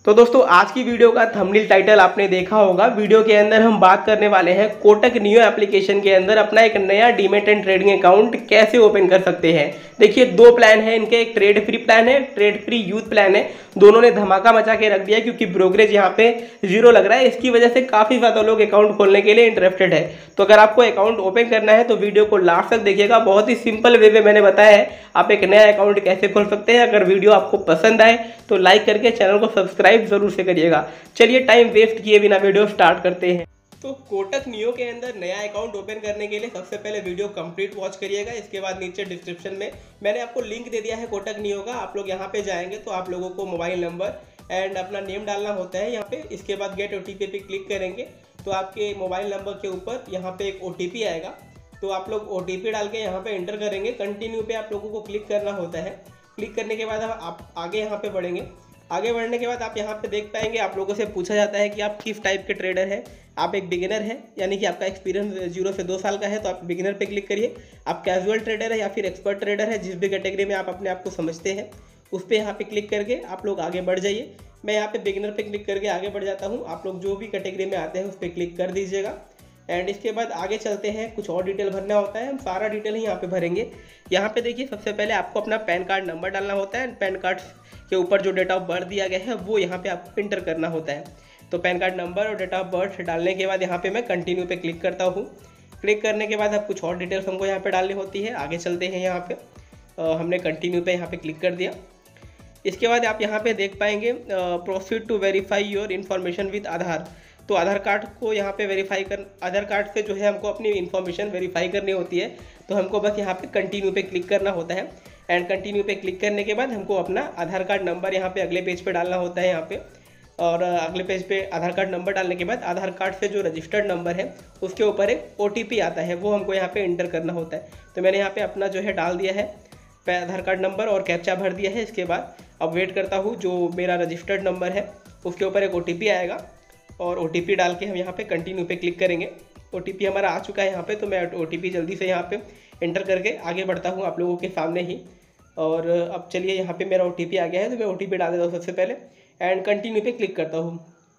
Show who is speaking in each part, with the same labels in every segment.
Speaker 1: तो दोस्तों आज की वीडियो का थंबनेल टाइटल आपने देखा होगा। वीडियो के अंदर हम बात करने वाले हैं कोटक नियो एप्लीकेशन के अंदर अपना एक नया डीमैट एंड ट्रेडिंग अकाउंट कैसे ओपन कर सकते हैं। देखिए दो प्लान है इनके, एक ट्रेड फ्री प्लान है, ट्रेड फ्री यूथ प्लान है। दोनों ने धमाका मचा के रख दिया क्योंकि ब्रोकरेज यहाँ पे जीरो लग रहा है। इसकी वजह से काफ़ी ज़्यादा लोग अकाउंट खोलने के लिए इंटरेस्टेड है। तो अगर आपको अकाउंट ओपन करना है तो वीडियो को लास्ट तक देखिएगा। बहुत ही सिंपल वे में मैंने बताया है आप एक नया अकाउंट कैसे खोल सकते हैं। अगर वीडियो आपको पसंद आए तो लाइक करके चैनल को सब्सक्राइब जरूर से करिएगा। चलिए टाइम वेस्ट किए बिना वीडियो स्टार्ट करते हैं। तो कोटक नियो के अंदर नया अकाउंट ओपन करने के लिए सबसे पहले वीडियो कंप्लीट वॉच करिएगा। इसके बाद नीचे डिस्क्रिप्शन में मैंने आपको लिंक दे दिया है कोटक नियो का। आप लोग यहाँ पे जाएंगे तो आप लोगों को मोबाइल नंबर एंड अपना नेम डालना होता है यहाँ पे। इसके बाद गेट ओटीपी पे क्लिक करेंगे तो आपके मोबाइल नंबर के ऊपर यहाँ पे एक ओटीपी आएगा। तो आप लोग ओटीपी डाल के यहाँ पे एंटर करेंगे। कंटिन्यू पे आप लोगों को क्लिक करना होता है। क्लिक करने के बाद आप आगे यहाँ पे बढ़ेंगे। आगे बढ़ने के बाद आप यहाँ पे देख पाएंगे आप लोगों से पूछा जाता है कि आप किस टाइप के ट्रेडर हैं। आप एक बिगिनर है यानी कि आपका एक्सपीरियंस 0 से 2 साल का है तो आप बिगिनर पे क्लिक करिए। आप कैजुअल ट्रेडर है या फिर एक्सपर्ट ट्रेडर है, जिस भी कैटेगरी में आप अपने आप को समझते हैं उस पर यहाँ पे क्लिक करके आप लोग आगे बढ़ जाइए। मैं यहाँ पे बिगिनर पे क्लिक करके आगे बढ़ जाता हूँ। आप लोग जो भी कैटेगरी में आते हैं उस पर क्लिक कर दीजिएगा। एंड इसके बाद आगे चलते हैं। कुछ और डिटेल भरना होता है, हम सारा डिटेल ही यहाँ पे भरेंगे। यहाँ पे देखिए सबसे पहले आपको अपना पैन कार्ड नंबर डालना होता है। पैन कार्ड के ऊपर जो डेट ऑफ बर्थ दिया गया है वो यहाँ पे आपको इंटर करना होता है। तो पैन कार्ड नंबर और डेट ऑफ बर्थ डालने के बाद यहाँ पे मैं कंटिन्यू पे क्लिक करता हूँ। क्लिक करने के बाद अब कुछ और डिटेल्स हमको यहाँ पे डालनी होती है। आगे चलते हैं। यहाँ पे हमने कंटिन्यू पे यहाँ पे क्लिक कर दिया। इसके बाद आप यहाँ पे देख पाएंगे proceed to verify your information with Aadhaar. तो आधार कार्ड को यहाँ पे आधार कार्ड से जो है हमको अपनी इन्फॉर्मेशन वेरीफाई करनी होती है। तो हमको बस यहाँ पे कंटिन्यू पे क्लिक करना होता है। एंड कंटिन्यू पे क्लिक करने के बाद हमको अपना आधार कार्ड नंबर यहाँ पे अगले पेज पे डालना होता है यहाँ पे। और अगले पेज पे आधार कार्ड नंबर डालने के बाद आधार कार्ड से जो रजिस्टर्ड नंबर है उसके ऊपर एक ओटीपी आता है, वो हमको यहाँ पे एंटर करना होता है। तो मैंने यहाँ पे अपना जो है डाल दिया है आधार कार्ड नंबर और कैप्चा भर दिया है। इसके बाद अब वेट करता हूँ, जो मेरा रजिस्टर्ड नंबर है उसके ऊपर एक ओटीपी आएगा और ओटीपी डाल के हम यहाँ पे कंटिन्यू पे क्लिक करेंगे। ओटीपी हमारा आ चुका है यहाँ पे, तो मैं ओटीपी जल्दी से यहाँ पे एंटर करके आगे बढ़ता हूँ आप लोगों के सामने ही। और अब चलिए यहाँ पे मेरा ओटीपी आ गया है तो मैं ओटीपी डाल देता हूँ सबसे पहले एंड कंटिन्यू पे क्लिक करता हूँ।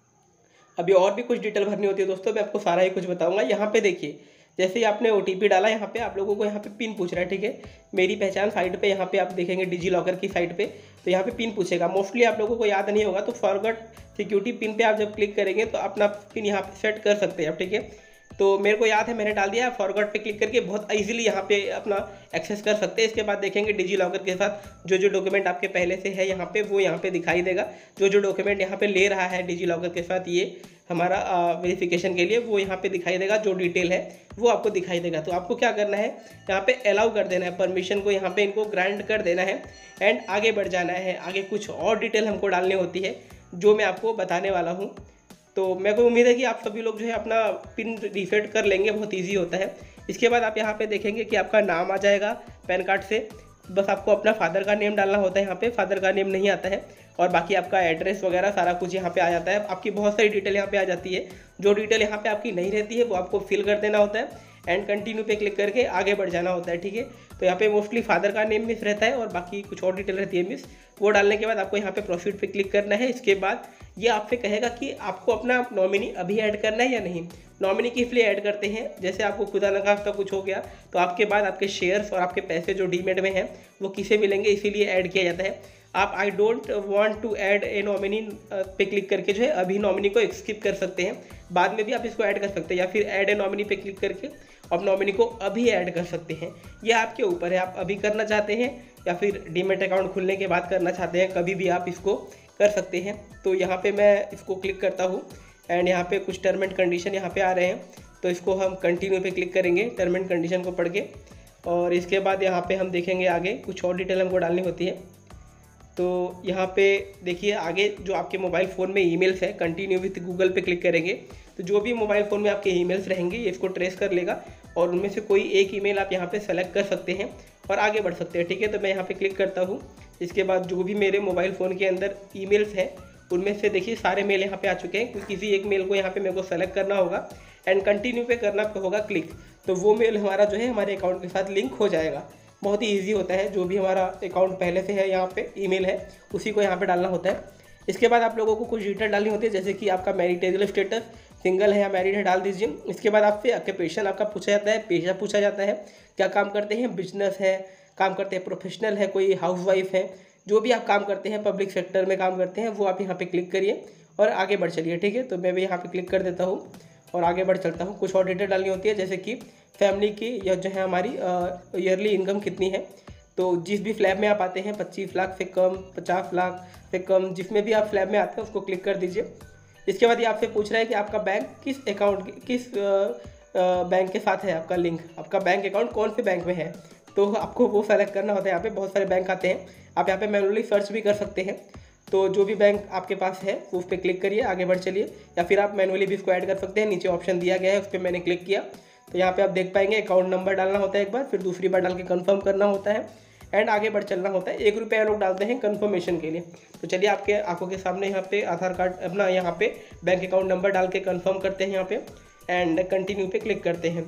Speaker 1: अभी और भी कुछ डिटेल भरनी होती है दोस्तों, मैं आपको सारा ही कुछ बताऊँगा। यहाँ पे देखिए जैसे ही आपने ओटीपी डाला यहाँ पे आप लोगों को यहाँ पे पिन पूछ रहा है, ठीक है। मेरी पहचान साइट पे यहाँ पे आप देखेंगे डिजी लॉकर की साइट पे, तो यहाँ पे पिन पूछेगा। मोस्टली आप लोगों को याद नहीं होगा तो फॉरगॉट सिक्योरिटी पिन पे आप जब क्लिक करेंगे तो अपना पिन यहाँ पे सेट कर सकते हैं आप, ठीक है। तो मेरे को याद है मैंने डाल दिया। फॉरगॉट पे क्लिक करके बहुत इजीली यहाँ पे अपना एक्सेस कर सकते हैं। इसके बाद देखेंगे डिजी लॉकर के साथ जो डॉक्यूमेंट आपके पहले से है यहाँ पे वो यहाँ पे दिखाई देगा। जो डॉक्यूमेंट यहाँ पे ले रहा है डिजी लॉकर के साथ ये हमारा वेरिफिकेशन के लिए, वो यहाँ पे दिखाई देगा। जो डिटेल है वो आपको दिखाई देगा। तो आपको क्या करना है, यहाँ पे अलाउ कर देना है, परमिशन को यहाँ पे इनको ग्रांट कर देना है एंड आगे बढ़ जाना है। आगे कुछ और डिटेल हमको डालनी होती है जो मैं आपको बताने वाला हूँ। तो मेरे को उम्मीद है कि आप सभी लोग जो है अपना पिन रीसेट कर लेंगे, बहुत ईजी होता है। इसके बाद आप यहाँ पे देखेंगे कि आपका नाम आ जाएगा पैन कार्ड से। बस आपको अपना फादर का नेम डालना होता है। यहाँ पे फादर का नेम नहीं आता है और बाकी आपका एड्रेस वगैरह सारा कुछ यहाँ पे आ जाता है। आपकी बहुत सारी डिटेल यहाँ पे आ जाती है। जो डिटेल यहाँ पे आपकी नहीं रहती है वो आपको फिल कर देना होता है एंड कंटिन्यू पे क्लिक करके आगे बढ़ जाना होता है, ठीक है। तो यहाँ पे मोस्टली फादर का नेम मिस रहता है और बाकी कुछ और डिटेल रहती है मिस। वो डालने के बाद आपको यहाँ पे प्रोसीड पे क्लिक करना है। इसके बाद ये आपसे कहेगा कि आपको अपना नॉमिनी अभी ऐड करना है या नहीं। नॉमिनी किस लिए ऐड करते हैं, जैसे आपको खुदा न खास्ता कुछ हो गया तो आपके बाद आपके शेयर्स और आपके पैसे जो डीमेट में हैं वो किसे मिलेंगे, इसीलिए ऐड किया जाता है। आप I don't want to add a nominee पे क्लिक करके जो है अभी नॉमिनी को स्किप कर सकते हैं। बाद में भी आप इसको ऐड कर सकते हैं या फिर ऐड ए नॉमिनी पे क्लिक करके आप नॉमिनी को अभी ऐड कर सकते हैं। ये आपके ऊपर है, आप अभी करना चाहते हैं या फिर डीमेट अकाउंट खुलने के बाद करना चाहते हैं, कभी भी आप इसको कर सकते हैं। तो यहाँ पे मैं इसको क्लिक करता हूँ एंड यहाँ पे कुछ टर्म एंड कंडीशन यहाँ पे आ रहे हैं तो इसको हम कंटिन्यू पे क्लिक करेंगे टर्म एंड कंडीशन को पढ़ के। और इसके बाद यहाँ पे हम देखेंगे आगे कुछ और डिटेल हमको डालनी होती है। तो यहाँ पे देखिए आगे जो आपके मोबाइल फ़ोन में ईमेल्स है, कंटिन्यू विथ गूगल पे क्लिक करेंगे तो जो भी मोबाइल फ़ोन में आपके ईमेल्स रहेंगे ये इसको ट्रेस कर लेगा और उनमें से कोई एक ईमेल आप यहाँ पे सेलेक्ट कर सकते हैं और आगे बढ़ सकते हैं, ठीक है। तो मैं यहाँ पे क्लिक करता हूँ। इसके बाद जो भी मेरे मोबाइल फ़ोन के अंदर ईमेल्स हैं उनमें से देखिए सारे मेल यहाँ पे आ चुके हैं। किसी एक मेल को यहाँ पे मेरे को सेलेक्ट करना होगा एंड कंटिन्यू पे करना होगा क्लिक। तो वो मेल हमारा जो है हमारे अकाउंट के साथ लिंक हो जाएगा। बहुत ही ईजी होता है। जो भी हमारा अकाउंट पहले से है यहाँ पे ईमेल है उसी को यहाँ पे डालना होता है इसके बाद आप लोगों को कुछ डिटेल डालनी होती है, जैसे कि आपका मैरिटल स्टेटस, सिंगल है या मैरिड है डाल दीजिए। इसके बाद आपसे ऑक्यूपेशन आपका पूछा जाता है, पेशा पूछा जाता है, क्या काम करते हैं, बिजनेस है, काम करते हैं, प्रोफेशनल है, कोई हाउसवाइफ है, जो भी आप काम करते हैं पब्लिक सेक्टर में काम करते हैं वो आप यहाँ पे क्लिक करिए और आगे बढ़ चलिए। ठीक है, तो मैं भी यहाँ पे क्लिक कर देता हूँ और आगे बढ़ चलता हूँ। कुछ और डिटेल डालनी होती है, जैसे कि फैमिली की या जो है हमारी ईयरली इनकम कितनी है। तो जिस भी फ्लैब में आप आते हैं 25 लाख से कम, 50 लाख से कम, जिसमें भी आप फ्लैब में आते हैं उसको क्लिक कर दीजिए। इसके बाद ये आपसे पूछ रहा है कि आपका बैंक किस अकाउंट किस बैंक के साथ है, आपका लिंक, आपका बैंक अकाउंट कौन से बैंक में है, तो आपको वो सेलेक्ट करना होता है। यहाँ पे बहुत सारे बैंक आते हैं, आप यहाँ पे मैनुअली सर्च भी कर सकते हैं। तो जो भी बैंक आपके पास है वो उस पर क्लिक करिए, आगे बढ़ चलिए, या फिर आप मैनुअली भी इसको ऐड कर सकते हैं। नीचे ऑप्शन दिया गया है, उस पर मैंने क्लिक किया तो यहाँ पे आप देख पाएंगे अकाउंट नंबर डालना होता है एक बार, फिर दूसरी बार डाल के कंफर्म करना होता है एंड आगे बढ़ चलना होता है। 1 रुपया लोग डालते हैं कंफर्मेशन के लिए। तो चलिए आपके आंखों के सामने यहाँ पे आधार कार्ड अपना यहाँ पे बैंक अकाउंट नंबर डाल के कंफर्म करते हैं यहाँ पे एंड कंटिन्यू पे क्लिक करते हैं।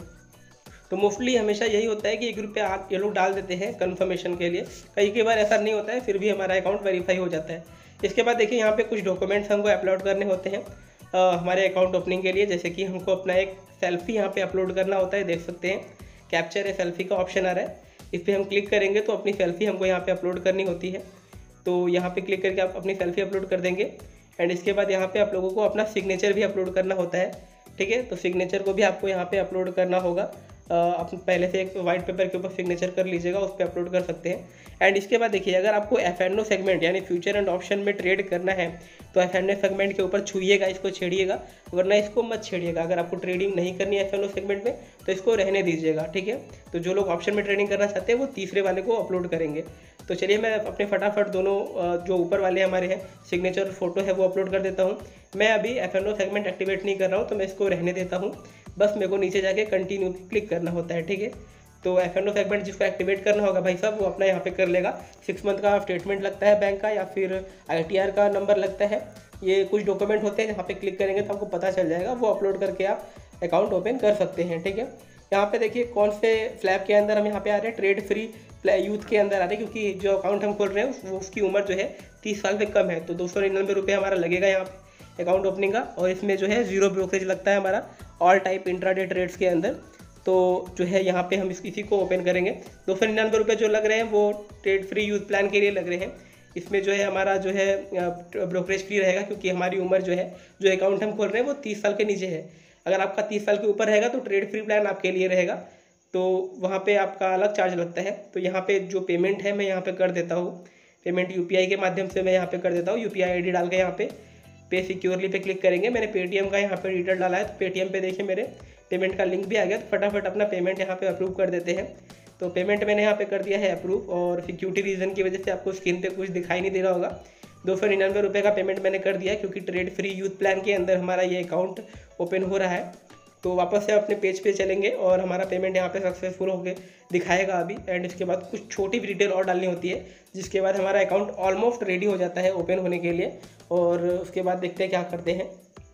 Speaker 1: तो मोस्टली हमेशा यही होता है कि 1 रुपया आप ये लोग डाल देते हैं कंफर्मेशन के लिए, कई बार ऐसा नहीं होता है, फिर भी हमारा अकाउंट वेरीफाई हो जाता है। इसके बाद देखिए यहाँ पे कुछ डॉक्यूमेंट्स हमको अपलोड करने होते हैं हमारे अकाउंट ओपनिंग के लिए, जैसे कि हमको अपना एक सेल्फी यहाँ पे अपलोड करना होता है। देख सकते हैं कैप्चर है सेल्फी का ऑप्शन आ रहा है, इस पर हम क्लिक करेंगे तो अपनी सेल्फी हमको यहाँ पे अपलोड करनी होती है। तो यहाँ पे क्लिक करके आप अपनी सेल्फी अपलोड कर देंगे एंड इसके बाद यहाँ पे आप लोगों को अपना सिग्नेचर भी अपलोड करना होता है। ठीक है, तो सिग्नेचर को भी आपको यहाँ पे अपलोड करना होगा। आप पहले से एक वाइट पेपर के ऊपर सिग्नेचर कर लीजिएगा, उस पर अपलोड कर सकते हैं। एंड इसके बाद देखिए अगर आपको F&O सेगमेंट यानी फ्यूचर एंड ऑप्शन में ट्रेड करना है तो F&O सेगमेंट के ऊपर छूइएगा, इसको छेड़िएगा, वरना इसको मत छेड़िएगा। अगर आपको ट्रेडिंग नहीं करनी है F&O सेगमेंट में तो इसको रहने दीजिएगा। ठीक है, तो जो लोग ऑप्शन में ट्रेडिंग करना चाहते हैं वो तीसरे वाले को अपलोड करेंगे। तो चलिए मैं अपने फटाफट दोनों जो ऊपर वाले हमारे हैं सिग्नेचर फोटो है वो अपलोड कर देता हूँ। मैं अभी F&O सेगमेंट एक्टिवेट नहीं कर रहा हूँ तो मैं इसको रहने देता हूँ, बस मेरे को नीचे जाके कंटिन्यू क्लिक करना होता है। ठीक है, तो F&O सेगमेंट जिसको एक्टिवेट करना होगा भाई साहब वो अपना यहाँ पे कर लेगा। 6 मंथ का स्टेटमेंट लगता है बैंक का या फिर ITR का नंबर लगता है, ये कुछ डॉक्यूमेंट होते हैं, यहाँ पे क्लिक करेंगे तो आपको पता चल जाएगा, वो अपलोड करके आप अकाउंट ओपन कर सकते हैं। ठीक है, यहाँ पे देखिए कौन से फ्लैग के अंदर हम यहाँ पे आ रहे हैं, ट्रेड फ्री यूथ के अंदर आ रहे हैं, क्योंकि जो अकाउंट हम खोल रहे हैं उसकी उम्र जो है 30 साल से कम है। तो 299 रुपये हमारा लगेगा यहाँ पे अकाउंट ओपनिंग का, और इसमें जो है 0 ब्रोकरेज लगता है हमारा ऑल टाइप इंट्राडे ट्रेड्स के अंदर। तो जो है यहाँ पे हम इसी को ओपन करेंगे। 299 रुपये जो लग रहे हैं वो ट्रेड फ्री यूथ प्लान के लिए लग रहे हैं। इसमें जो है हमारा जो है ब्रोकरेज फ्री रहेगा, क्योंकि हमारी उम्र जो है जो अकाउंट हम खोल रहे हैं वो 30 साल के नीचे है। अगर आपका 30 साल के ऊपर रहेगा तो ट्रेड फ्री प्लान आपके लिए रहेगा, तो वहाँ पे आपका अलग चार्ज लगता है। तो यहाँ पे जो पेमेंट है मैं यहाँ पे कर देता हूँ, पेमेंट UPI के माध्यम से मैं यहाँ पे कर देता हूँ। UPI ID डाल के यहाँ पे सिक्योरली पे क्लिक करेंगे। मैंने पेटीएम का यहाँ पे डिटेल डाला है, तो पेटीएम पे देखिए मेरे पेमेंट का लिंक भी आ गया। तो फटाफट अपना पेमेंट यहाँ पे अप्रूव कर देते हैं। तो पेमेंट मैंने यहाँ पे कर दिया है अप्रूव, और सिक्योरिटी रीज़न की वजह से आपको स्क्रीन पे कुछ दिखाई नहीं दे रहा होगा। 299 रुपये का पेमेंट मैंने कर दिया है, क्योंकि ट्रेड फ्री यूथ प्लान के अंदर हमारा ये अकाउंट ओपन हो रहा है। तो वापस से अपने पेज पे चलेंगे और हमारा पेमेंट यहाँ पे सक्सेसफुल होकर दिखाएगा अभी। एंड इसके बाद कुछ छोटी भी डिटेल और डालनी होती है, जिसके बाद हमारा अकाउंट ऑलमोस्ट रेडी हो जाता है ओपन होने के लिए। और उसके बाद देखते हैं क्या करते हैं।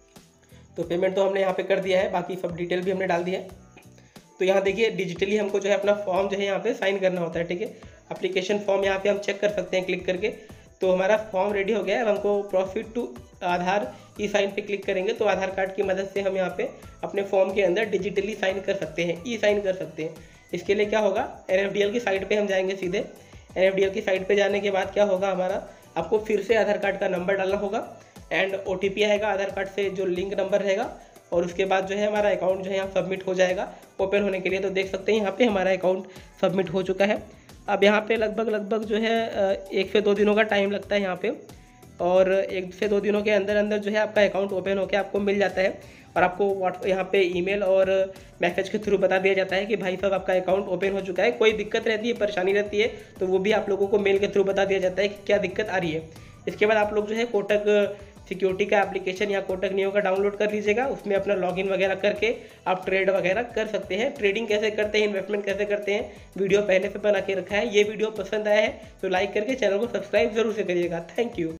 Speaker 1: तो पेमेंट तो हमने यहाँ पे कर दिया है, बाकी सब डिटेल भी हमने डाल दी है। तो यहाँ देखिए डिजिटली हमको जो है अपना फॉर्म जो है यहाँ पे साइन करना होता है। ठीक है, एप्लीकेशन फॉर्म यहाँ पे हम चेक कर सकते हैं क्लिक करके। तो हमारा फॉर्म रेडी हो गया है। अब हमको proceed to Aadhaar e sign पे क्लिक करेंगे तो आधार कार्ड की मदद से हम यहाँ पे अपने फॉर्म के अंदर डिजिटली साइन कर सकते हैं, ई साइन कर सकते हैं। इसके लिए क्या होगा, NFDL की साइट पे हम जाएंगे सीधे। NFDL की साइट पे जाने के बाद क्या होगा, हमारा आपको फिर से आधार कार्ड का नंबर डालना होगा एंड OTP आएगा आधार कार्ड से जो लिंक नंबर रहेगा, और उसके बाद जो है हमारा अकाउंट जो है यहाँ सबमिट हो जाएगा ओपन होने के लिए। तो देख सकते हैं यहाँ पे हमारा अकाउंट सबमिट हो चुका है। अब यहाँ पे लगभग जो है 1 से 2 दिनों का टाइम लगता है यहाँ पे, और 1 से 2 दिनों के अंदर जो है आपका अकाउंट ओपन होकर आपको मिल जाता है। और आपको यहाँ पे ईमेल और मैसेज के थ्रू बता दिया जाता है कि भाई साहब आपका अकाउंट ओपन हो चुका है। कोई दिक्कत रहती है, परेशानी रहती है, तो वो भी आप लोगों को मेल के थ्रू बता दिया जाता है कि क्या दिक्कत आ रही है। इसके बाद आप लोग जो है कोटक सिक्योरिटी का एप्लीकेशन या कोटक नियो का डाउनलोड कर लीजिएगा। उसमें अपना लॉगिन वगैरह करके आप ट्रेड वगैरह कर सकते हैं। ट्रेडिंग कैसे करते हैं, इन्वेस्टमेंट कैसे करते हैं, वीडियो पहले से बना के रखा है। ये वीडियो पसंद आया है तो लाइक करके चैनल को सब्सक्राइब जरूर से करिएगा। Thank you.